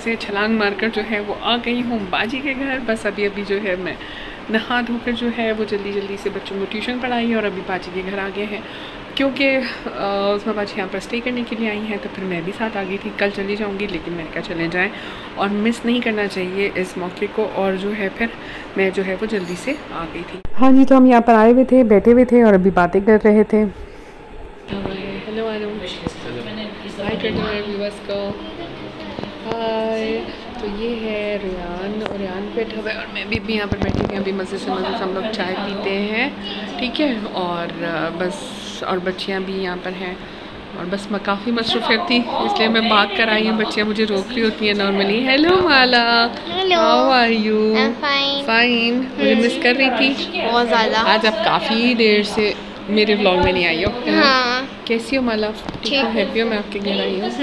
से छलांग मारकर जो है वो आ गई हूँ बाजी के घर। बस अभी जो है मैं नहा धोकर जो है वो जल्दी से बच्चों को ट्यूशन पढ़ाई और अभी बाजी के घर आ गए हैं, क्योंकि उसमें बाजी यहाँ पर स्टे करने के लिए आई हैं। तो फिर मैं भी साथ आ गई थी। कल चली जाऊँगी, लेकिन मैंने कहा चले जाएँ और मिस नहीं करना चाहिए इस मौके को। और जो है फिर मैं जो है वो जल्दी से आ गई थी। हाँ जी, तो हम यहाँ पर आए हुए थे, बैठे हुए थे और अभी बातें कर रहे थे। हेलो हाय कर दो व्यूअर्स को, हाय। तो ये है रियान और रियान बैठा हुआ है और मैं भी यहाँ पर बैठी हुई। अभी मज़े से हम लोग चाय पीते हैं, ठीक है। और बस और बच्चियाँ भी यहाँ पर हैं और बस मैं काफ़ी मसरूफियत थी, इसलिए मैं भाग कर आई हूँ। बच्चियाँ मुझे रोक रही होती हैं normally. Hello Mala, how are you? Fine. मुझे मिस कर रही थी बहुत ज़्यादा। आज आप काफ़ी देर से मेरे व्लॉग में नहीं आई हो। हाँ। कैसी हो माला? ठीक हो? हैप्पी हो मैं आपके घर आई हूँ?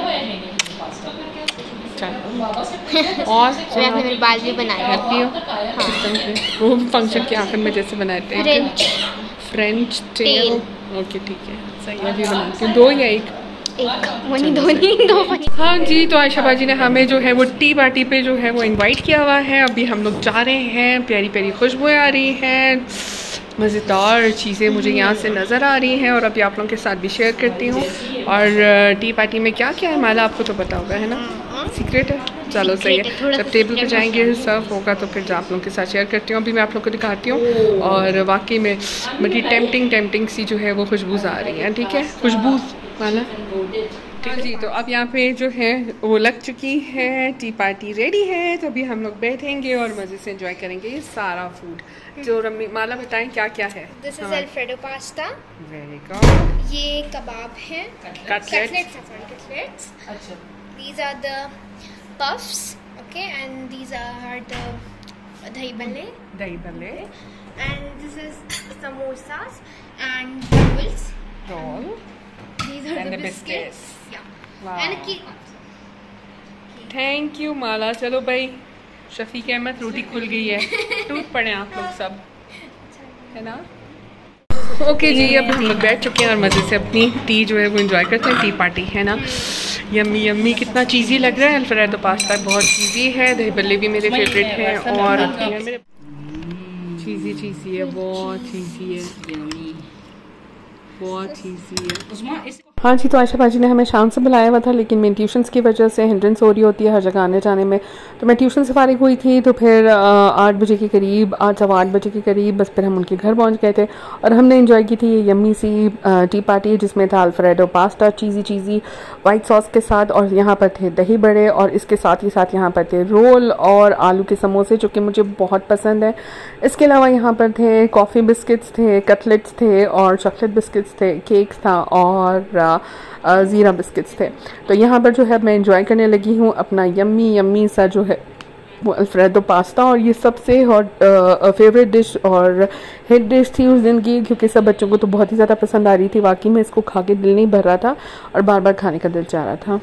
और मैं अपने मेरे बाल भी बनाए। हैप्पी हो? वो फंक्शन के आखिर में जैसे बनाते हैं फ्रेंच टेल। ओके ठीक है, सही है। अभी बनाती हूँ। 2 या 1? दो। हाँ जी, तो आयशा बाजी ने हमें जो है वो टी पार्टी पे जो है वो इनवाइट किया हुआ है। अभी हम लोग जा रहे हैं। प्यारी प्यारी खुशबुएं आ रही हैं, मज़ेदार चीज़ें मुझे यहाँ से नज़र आ रही हैं और अभी आप लोगों के साथ भी शेयर करती हूँ। और टी पार्टी में क्या क्या है माला आपको तो पता होगा, है ना? सीक्रेट है। चलो सही है, जब टेबल पे जाएंगे सर्व होगा तो फिर आप लोगों के साथ शेयर करती हूँ। अभी मैं आप लोगों को दिखाती हूँ और वाकई में बड़ी टेम्पटिंग सी जो है वो खुशबूज आ रही है, ठीक है? खुशबूज वाला। हाँ जी, तो अब यहाँ पे जो है वो लग चुकी है, टी पार्टी रेडी है। तो अभी हम लोग बैठेंगे और मज़े से एंजॉय करेंगे ये सारा फूड। जो रम्मी माला बताएं क्या क्या है? This is Alfredo pasta. Very good. ये कबाब है, कटलेट्स। अच्छा। These are the puffs, okay, and these are the dahi bhalle, and this is samosas and rolls. These are and the the biscuits. Yeah. Wow. And a cake. Thank you Mala. चलो भाई, शफीक अहमद रोटी खुल गई है, टूट पड़े आप लोग सब, है ना? ओके जी, अब हम लोग बैठ चुके हैं और मज़े से अपनी टी जो है वो एंजॉय करते हैं। टी पार्टी है ना, यम्मी यम्मी। कितना चीज़ी लग रहा है। अल्फ्रेडो पास्ता बहुत चीज़ी है, दही बल्ले भी मेरे फेवरेट हैं और चीज़ी है, बहुत चीज़ी है, बहुत चीज़ी है। हाँ जी, तो आयशा बाजी ने हमें शाम से बुलाया हुआ था, लेकिन मेरी ट्यूशन्स की वजह से हिंड्रेंस हो रही होती है हर जगह आने जाने में। तो मैं ट्यूशन से फारिग हुई थी तो फिर 8 बजे के करीब, 8 बजे के करीब बस फिर हम उनके घर पहुंच गए थे और हमने एंजॉय की थी ये यम्मी सी टी पार्टी, जिसमें था Alfredo pasta cheesy white sauce के साथ, और यहाँ पर थे दही बड़े और इसके साथ ही साथ यहाँ पर थे रोल और आलू के समोसे, जो कि मुझे बहुत पसंद है। इसके अलावा यहाँ पर थे कॉफ़ी बिस्किट्स थे, कटलेट्स थे और चॉकलेट बिस्किट्स थे, केक्स था और ज़ीरा बिस्किट्स थे। तो यहाँ पर जो है मैं एंजॉय करने लगी हूँ अपना यम्मी सा जो है वो अल्फ्रेडो पास्ता। और ये सबसे हॉट फेवरेट डिश और हिट डिश थी उस दिन की, क्योंकि सब बच्चों को तो बहुत ही ज़्यादा पसंद आ रही थी। वाकई में इसको खा के दिल नहीं भर रहा था और बार बार खाने का दिल चाह रहा था।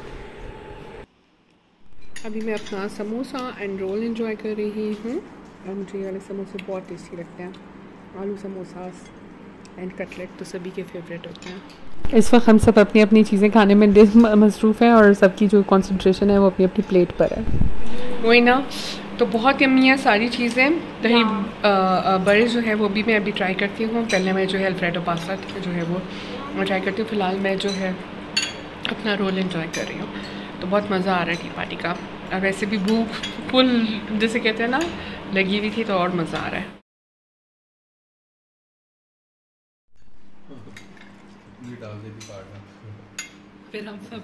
अभी मैं अपना समोसा एंड रोल एंजॉय कर रही हूँ और मुझे ये वाले समोसे बहुत टेस्टी लगते हैं। आलू समोसा एंड कटलेट तो सभी के फेवरेट होते हैं। इस वक्त हम सब अपनी अपनी चीज़ें खाने में मसरूफ़ हैं और सबकी जो कंसंट्रेशन है वो अपनी अपनी प्लेट पर है। वही ना, तो बहुत यम्मी है सारी चीज़ें। दही बड़े जो है वो भी मैं अभी ट्राई करती हूँ। पहले मैं जो है अल्फ्रेडो पास्ता जो है वो मैं ट्राई करती हूँ। फ़िलहाल मैं जो है अपना रोल एंजॉय कर रही हूँ। तो बहुत मज़ा आ रहा है टी पार्टी का, और वैसे भी भूख फुल जैसे कहते हैं ना लगी हुई थी, तो और मज़ा आ रहा है। फिर हम सब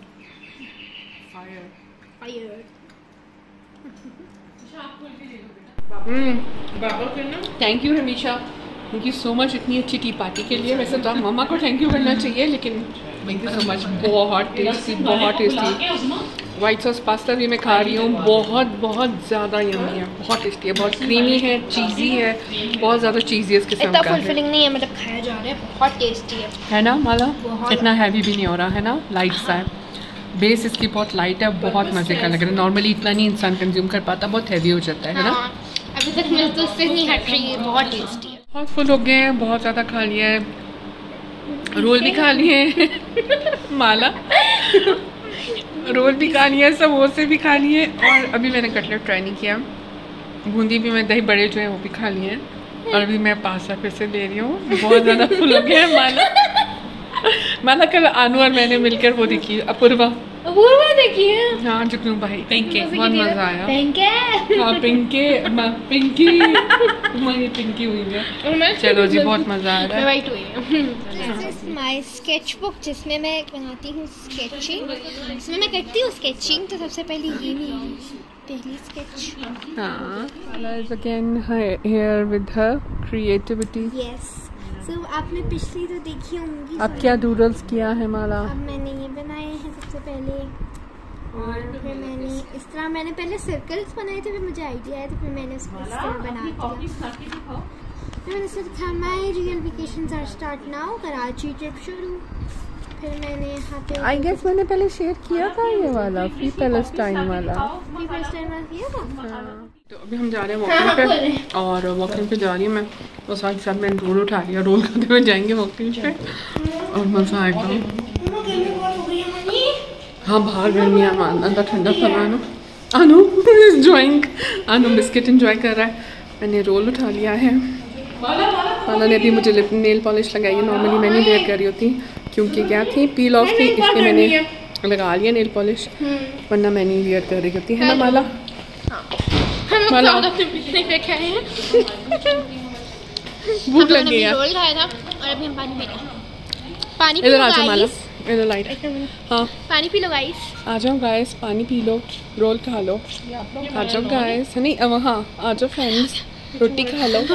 थैंक यू हमेशा, थैंक यू सो मच इतनी अच्छी टी पार्टी के लिए। वैसे तो मम्मा को थैंक यू करना चाहिए, लेकिन थैंक यू सो मच। बहुत टेस्टी वाइट सॉस पास्ता भी मैं खा रही हूँ। बहुत ज़्यादा यम्मी है, बहुत टेस्टी है, बहुत क्रीमी है, चीज़ी है, बहुत ज़्यादा चीज़ी है इस किस्म का। इतना फुलफिलिंग नहीं है, मतलब खाया जा रहा है, बहुत टेस्टी है ना माला? इतना हैवी भी नहीं हो रहा है ना, लाइट सा है। बेस इसकी बहुत लाइट है, बहुत मज़े का लग रहा है। नॉर्मली इतना नहीं इंसान कंज्यूम कर पाता, बहुत हैवी हो जाता है ना? अभी तक मैं तो इससे नहीं हट रही है, बहुत टेस्टी है। बहुत फुल हो गए हैं, बहुत ज़्यादा खा लिया है, रोल भी खा लिए हैं। माला रोल भी खानी है, समोसे भी खानी है, और अभी मैंने कटलेट ट्राई नहीं किया। बूंदी भी, मैं दही बड़े जो है वो भी खा लिए हैं, और अभी मैं पास्ता फिर से ले रही हूँ। बहुत ज़्यादा फुल हो गया है माना कल आनू और मैंने मिलकर वो देखी अपूर्वा देखी है। हाँ जुगनू भाई, पिंके, बहुत मज़ा आया। पिंके, हाँ पिंकी पिंकी हुई है। चलो जी, बहुत मज़ा आ रहा है। This is my sketchbook जिसमें मैं बनाती हूँ स्केचिंग, जिसमें मैं करती हूँ स्केचिंग। तो सबसे पहले ये मेरी पहली स्केच। हाँ, again here with her creativity. Yes. So आपने पिछली तो देखी होंगी। अब क्या डूडल्स किया है माला? अब मैंने ये बनाए हैं सबसे पहले, और फिर मैंने इस तरह, मैंने पहले सर्कल्स बनाए थे, फिर मुझे आइडिया आया तो फिर मैंने उसको इस तरह बना दिया। फिर मैंने सोचा था my real vacations are start now, Karachi trip शुरू। फिर मैंने यहाँ पे आई गेस मैंने पहले शेयर किया था ये वाला फ्री पैलेस्टाइन वाला किया था। तो अभी हम जा रहे हैं वॉकिंग पे, और वॉकिंग पे जा रही हूँ मैं, और साथ ही साथ मैंने रोल उठा लिया। रोल खाते हुए जाएंगे वॉकिंग पे और मज़ा आएगा। हाँ बाहर गर्मी है, मानना था ठंडा था। आनू इंजॉइंग, आनू बिस्किट इंजॉय कर रहा है। मैंने रोल उठा लिया है। माला ने अभी मुझे लिप नेल पॉलिश लगाई है। नॉर्मली मैं नहीं वेयर कर रही होती क्योंकि क्या थी, पील ऑफ थी, इसलिए मैंने लगा लिया नेल पॉलिश, वरना मैं नहीं वेयर कर रही होती है ना माला। माला भूख लग गई है। रोल खाया था और अभी हम पानी पी रहे हैं। पानी पी इधर लो आ जाओ माला, गाइस, इधर लाइट। हाँ पानी पी लो गाइस। आ जाओ गाइस, पानी पी लो, रोल खा लो। आ जाओ गाइस, नहीं अब हाँ आ जाओ फ्रेंड्स, रोटी खा लो।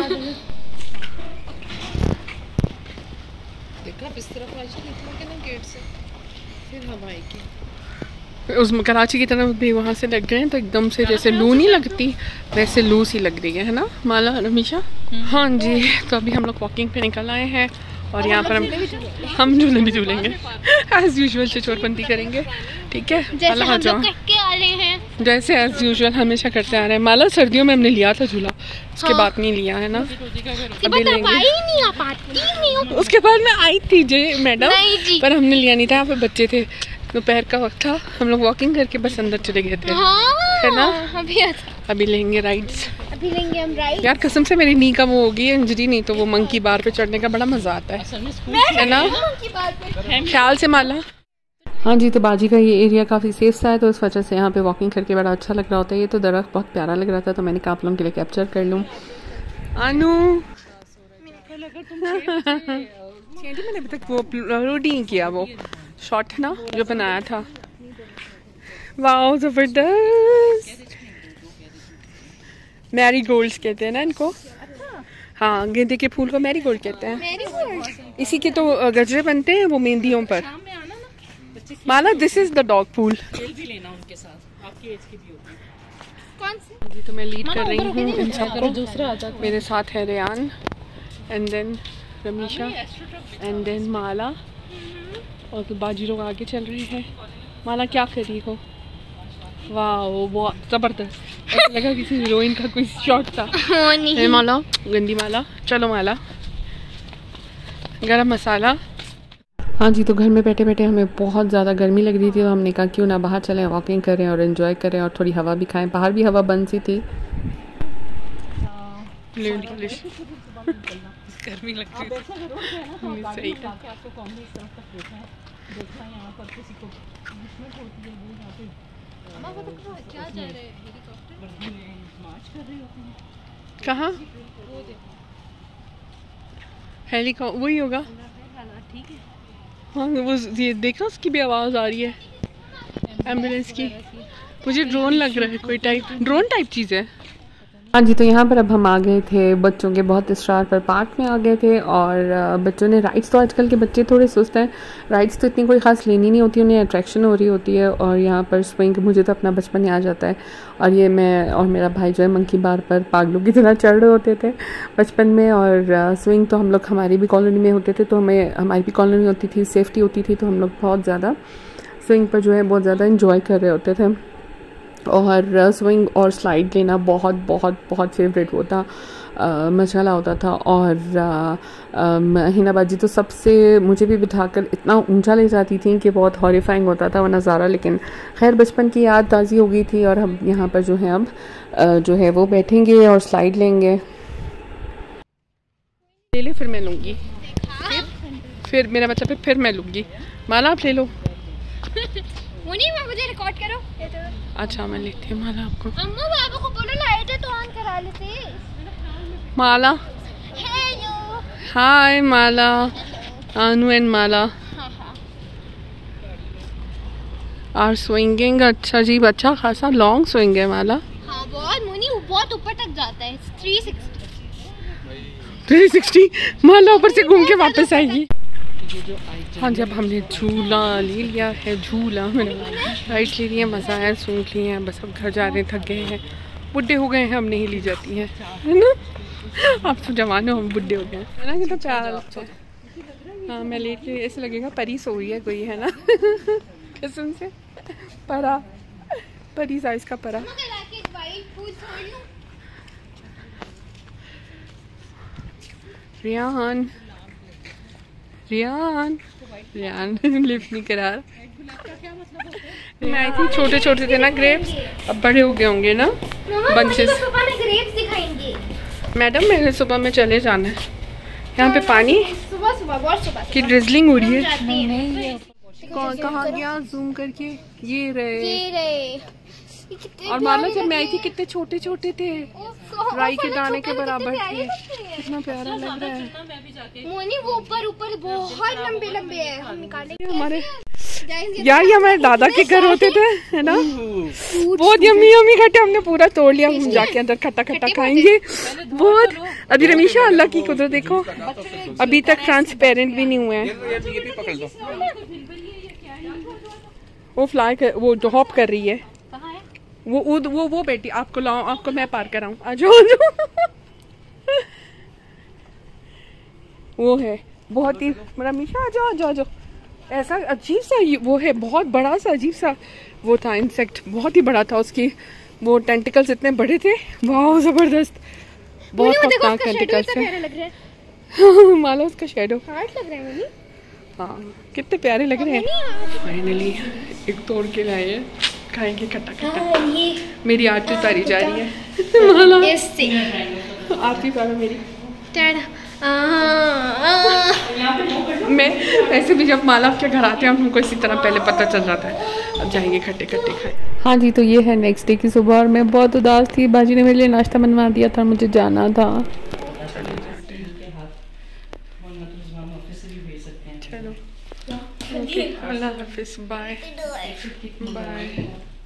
उस कराची की तरफ भी वहाँ से लग गए हैं, तो एकदम से जैसे लू नहीं लगती वैसे लू सी लग रही है ना माला, रमीशा? हाँ जी। तो अभी हम लोग वॉकिंग पे निकल आए हैं, और यहाँ पर हम झूले भी झूलेंगे एज यूजुअल, चोरपंती करेंगे। ठीक है, जैसे हम लोग करके आ रहे हैं, जैसे एज यूजुअल हमेशा करते आ रहे हैं। माला सर्दियों में हमने लिया था झूला, उसके बाद नहीं लिया है ना, अभी लेंगे। उसके बाद मैं आई थी जे मैडम, पर हमने लिया नहीं था, यहाँ पे बच्चे थे, दोपहर का वक्त था, हम लोग वॉकिंग करके बस अंदर चले गए थे। है ना? अभी लेंगे राइड्स, अभी लेंगे हम राइड। यार कसम से मेरी नी का वो होगी इंजरी, नहीं तो वो मंकी बार पे चढ़ने का बड़ा मजा आता है ना? ख्याल से माला। हाँ जी, तो बाजी का ये एरिया काफ़ी सेफ सा है, तो इस वजह से यहाँ पे वॉकिंग करके बड़ा अच्छा लग रहा होता है। ये तो दरख्त बहुत प्यारा लग रहा था, तो मैंने कहा आप लोगों के लिए कैप्चर कर लूँ। आनू मैंने अभी तक वो अपलोड ही किया, वो शॉट ना जो बनाया था। वाओ जबरदस्त, मैरी गोल्ड्स कहते हैं ना इनको। हाँ, गेंदे के फूल को मैरी गोल्ड कहते हैं। इसी के तो गजरे बनते हैं वो मेहंदियों पर। Mala this is the dog pool. जी तो मैं लीड कर रही हूँ इन सबको। मेरे साथ है Rayan, and then Ramisha, and then Mala, और तो बाजी लोग आगे चल रहे हैं। माला क्या कर रही हो? वाह बहुत ज़बरदस्त, ऐसा लगा किसी हीरोइन का कोई शॉट था। नहीं माला, गंदी माला। चलो माला, गरम मसाला। हाँ जी, तो घर में बैठे बैठे हमें बहुत ज़्यादा गर्मी लग रही थी, तो हमने कहा क्यों ना बाहर चलें, वॉकिंग करें और एंजॉय करें, और थोड़ी हवा भी खाएं। बाहर भी हवा बंद सी थी। गर्मी लगती है सही है। कहाँ हेलीकॉप्टर? वही होगा। हाँ वो ये देखा, उसकी भी आवाज़ आ रही है एम्बुलेंस की। मुझे ड्रोन लग रहा है, कोई ड्रोन टाइप चीज़ है। हाँ जी, तो यहाँ पर अब हम आ गए थे, बच्चों के बहुत इसरार पर पार्क में आ गए थे, और बच्चों ने राइड्स, तो आजकल के बच्चे थोड़े सुस्त हैं, राइड्स तो इतनी कोई ख़ास लेनी नहीं होती, उन्हें अट्रैक्शन हो रही होती है। और यहाँ पर स्विंग, मुझे तो अपना बचपन याद जाता है, और ये मैं और मेरा भाई जो है मंकी बार पर पागलों की तरह चढ़ रहे होते थे बचपन में। और स्विंग तो हम लोग हमारी भी कॉलोनी में होते थे, तो हमारी भी कॉलोनी होती थी, सेफ्टी होती थी, तो हम लोग बहुत ज़्यादा स्विंग पर जो है बहुत ज़्यादा इंजॉय कर रहे होते थे। और स्विंग और स्लाइड लेना बहुत बहुत बहुत फेवरेट वो था। मशाला होता था। और हिना बाजी तो सबसे मुझे भी बिठाकर इतना ऊंचा ले जाती थी कि बहुत हॉरिफाइंग होता था वो नज़ारा। लेकिन खैर बचपन की याद ताज़ी हो गई थी और हम यहाँ पर जो है अब जो है वो बैठेंगे और स्लाइड लेंगे। ले ले फिर मैं लूँगी, फिर मेरा मतलब फिर मैं लूँगी। माला आप ले लो। मुनी मैं मुझे रिकॉर्ड करो। अच्छा मैं लेती हूँ माला आपको। अम्मा बाबा को बोलो लाइट तो ऑन करा लेते। Mala hello hi Mala, Anu and Mala are swinging. अच्छा जी, अच्छा खासा लॉन्ग स्विंग है माला। हाँ बहुत मुनी, बहुत ऊपर तक जाता है। 360 माला ऊपर से घूम के वापस आएगी। हाँ जी, अब हमने झूला ले लिया है। झूला मैंने राइट ले लिया, मज़ा आया, सूंघ लिए हैं। बस अब घर जा रहे हैं, थक गए हैं, बुढ़े हो गए हैं, अब नहीं ली जाती हैं, है ना। आप तो जवान हो, हम बुढ़े हो गए हैं, है ना। कितना प्यारा लगता है। हाँ मैं लेट के ऐसे लगेगा परी सो रही है कोई, है ना। कसम से परा, परी साइज का परा। रियान रियान रियान लिफ्ट नहीं करा। मैं आई थी छोटे छोटे थे ना ग्रेप्स, अब बड़े हो गए होंगे ना बंचेस। ग्रेप्स दिखाएंगे मैडम मेरे सुबह में चले जाना है। यहाँ पे पानी सुबह बहुत सुबह की ड्रिजलिंग हो रही है। कौन कहाँ गया जूम करके? ये रहे। और मानो जब मैं आई थी कितने छोटे छोटे थे, राई के दाने के बराबर थे। कितना प्यारा लग रहा है। मोनी वो ऊपर बहुत लंबे लंबे हैं, हम निकालेंगे हमारे यार। ये हमारे दादा के घर होते थे, है ना। बहुत यम्मी यम्मी खट्टे, हमने पूरा तोड़ लिया। हम जाके अंदर खट्टा खट्टा खाएंगे बहुत। अभी रमीशा अल्लाह की कुदरत देखो, अभी तक ट्रांसपेरेंट भी नहीं हुए हैं। वो फ्लाई कर, वो जो हॉप कर रही है, वो बेटी आपको लाऊं, आपको मैं पार कराऊं। आ जाओ। वो है बहुत ही रमीशा, आ जाओ जाओ जाओ। ऐसा अजीब सा वो है, बहुत बड़ा सा अजीब सा वो था इंसेक्ट, बहुत ही बड़ा था। उसकी वो टेंटिकल्स इतने बड़े थे, वाह जबरदस्त, बहुत खतरनाक टेंटिकल्स थे। माला उसका शेडो हार्ट लग रहा है। हाँ कितने प्यारे लग रहे हैं। फाइनली एक तोड़ के लाए हैं, खाएंगे खट्टा खट्टा। मेरी आरती उतारी जा रही है। माला आरती उतारो मेरी। मैं ऐसे भी जब माला के घर आते हैं हमको इसी तरह पहले पता चल जाता है। अब जाएंगे खट्टे खट्टे खाए। हाँ जी, तो ये है नेक्स्ट डे की सुबह और मैं बहुत उदास थी। बाजी ने मेरे लिए नाश्ता बनवा दिया था, मुझे जाना था। चलो ओके, अल्लाह हाफिज, बाय बाय।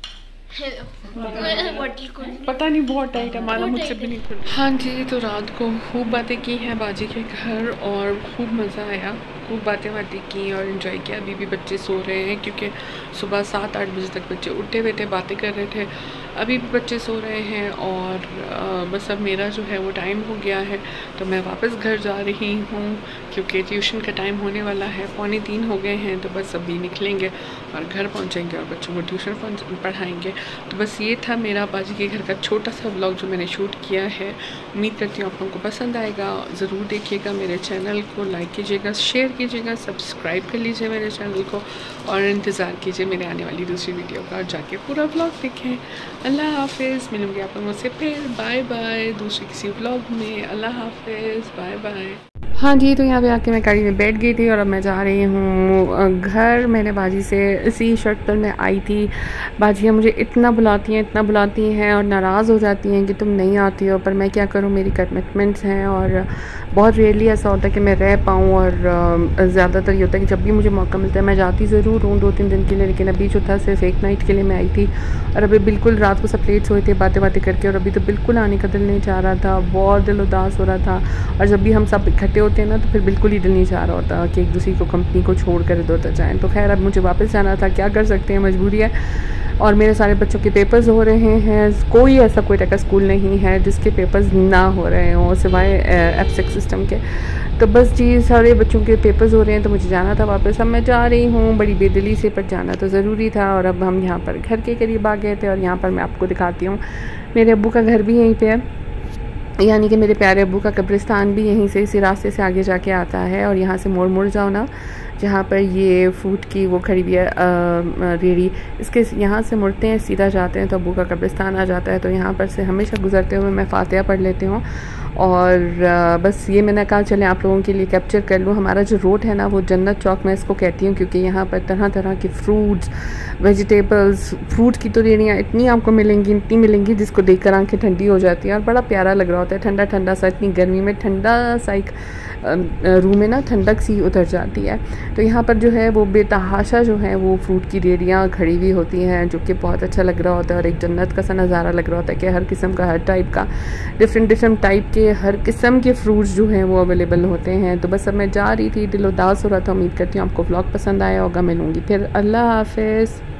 पता नहीं बहुत टाइट है, माला मुझसे भी नहीं खुल। हाँ जी, तो रात को खूब बातें की हैं बाजी के घर और खूब मज़ा आया, खूब बातें की और इन्जॉय किया। अभी भी बच्चे सो रहे हैं क्योंकि सुबह 7-8 बजे तक बच्चे उठे हुए थे, बातें कर रहे थे। अभी भी बच्चे सो रहे हैं और बस अब मेरा जो है वो टाइम हो गया है, तो मैं वापस घर जा रही हूँ क्योंकि ट्यूशन का टाइम होने वाला है। 2:45 हो गए हैं, तो बस अभी निकलेंगे और घर पहुँचेंगे और बच्चों को ट्यूशन पढ़ाएँगे। तो बस ये था मेरा बाजी के घर का छोटा सा व्लॉग जो मैंने शूट किया है। उम्मीद करती हूँ आप लोगों को पसंद आएगा। ज़रूर देखिएगा मेरे चैनल को, लाइक कीजिएगा, शेयर कीजिएगा, सब्सक्राइब कर लीजिए मेरे चैनल को और इंतज़ार कीजिए मेरे आने वाली दूसरी वीडियो का और जाके पूरा व्लॉग देखें। अल्लाह हाफिज़, मिलूँगी आप लोगों से फिर। बाय बाय, दूसरे किसी व्लॉग में। अल्लाह हाफिज़, बाय बाय। हाँ जी, तो यहाँ पे आके मैं गाड़ी में बैठ गई थी और अब मैं जा रही हूँ घर। मैंने बाजी से इसी शर्ट पर मैं आई थी। बाजियाँ मुझे इतना बुलाती हैं और नाराज़ हो जाती हैं कि तुम नहीं आती हो, पर मैं क्या करूँ, मेरी कमिटमेंट्स हैं और बहुत रेयरली ऐसा होता है कि मैं रह पाऊँ। और ज़्यादातर ये होता है कि जब भी मुझे मौका मिलता है मैं जाती ज़रूर हूँ 2-3 दिन के लिए, लेकिन अभी जो था सिर्फ एक नाइट के लिए मैं आई थी। और अभी बिल्कुल रात को सब लेट सोए थे बातें करके, और अभी तो बिल्कुल आने का दिल नहीं चाह रहा था, बहुत दिल उदास हो रहा था। और जब भी हम सब इकट्ठे होते हैं ना तो फिर बिल्कुल ही दिल नहीं चाह रहा होता कि एक दूसरी को कंपनी को छोड़ कर इधर उधर जाएँ। तो खैर अब मुझे वापस जाना था, क्या कर सकते हैं, मजबूरी है। और मेरे सारे बच्चों के पेपर्स हो रहे हैं। कोई ऐसा कोई टका स्कूल नहीं है जिसके पेपर्स ना हो रहे हों सिवाय F6 सिस्टम के। तो बस जी सारे बच्चों के पेपर्स हो रहे हैं, तो मुझे जाना था वापस। अब मैं जा रही हूँ बड़ी बेदिली से, पर जाना तो ज़रूरी था। और अब हम यहाँ पर घर के करीब आ गए थे और यहाँ पर मैं आपको दिखाती हूँ, मेरे अब्बू का घर भी यहीं पे है। यानी कि मेरे प्यारे अब्बू का कब्रिस्तान भी यहीं से, इसी रास्ते से आगे जाके आता है। और यहाँ से मुड़ जाओ ना, जहाँ पर ये फ्रूट की वो खड़ी हुई है रेड़ी, इसके यहाँ से मुड़ते हैं, सीधा जाते हैं तो अब्बू का कब्रिस्तान आ जाता है। तो यहाँ पर से हमेशा गुजरते हुए मैं फातिहा पढ़ लेती हूँ। और बस ये मैंने कहा चलें आप लोगों के लिए कैप्चर कर लूँ। हमारा जो रोड है ना वो जन्नत चौक मैं इसको कहती हूँ, क्योंकि यहाँ पर तरह तरह के फ्रूट्स, वेजिटेबल्स, फ्रूट की तो रेड़ियाँ इतनी आपको मिलेंगी, इतनी मिलेंगी जिसको देखकर आंखें ठंडी हो जाती हैं। और बड़ा प्यारा लग रहा होता है, ठंडा ठंडा सा, इतनी गर्मी में ठंडा सा एक रूम में ना ठंडक सी उतर जाती है। तो यहाँ पर जो है वो बेतहाशा जो है वो फ्रूट की रेड़ियाँ खड़ी हुई होती हैं, जो कि बहुत अच्छा लग रहा होता है और एक जन्नत का सा नज़ारा लग रहा होता है कि हर किस्म का, हर टाइप का, डिफरेंट टाइप के, हर किस्म के फ्रूट्स जो हैं वो अवेलेबल होते हैं। तो बस अब मैं जा रही थी, दिल उदास हो रहा था। उम्मीद करती हूँ आपको व्लॉग पसंद आया होगा। मिलूँगी फिर, अल्लाह हाफ़िज़।